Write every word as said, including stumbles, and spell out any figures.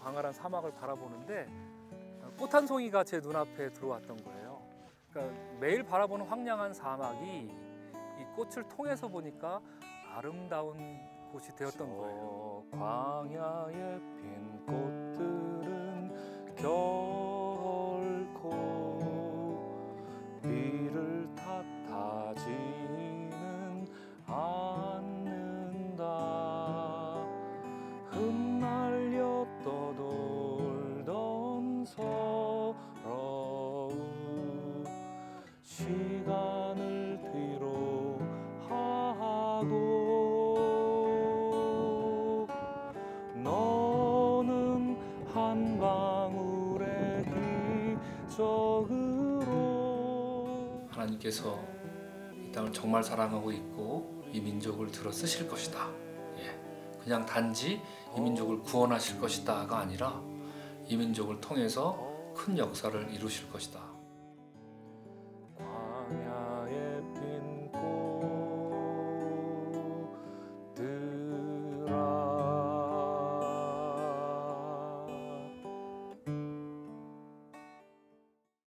광활한 사막을 바라보는데 꽃 한 송이가 제 눈앞에 들어왔던 거예요. 그러니까 매일 바라보는 황량한 사막이 이 꽃을 통해서 보니까 아름다운 곳이 되었던 거예요. 광야에 핀 꽃들은 결코 비를 탓하지는 않는다. 흩날려 떠돌던 서러운 시간을 뒤로 하고 너는 한 방울의 기적으로 하나님께서 이 땅을 정말 사랑하고 있고 이 민족을 들어 쓰실 것이다. 예. 그냥 단지 이 민족을 구원하실 것이다가 아니라 이 민족을 통해서 큰 역사를 이루실 것이다.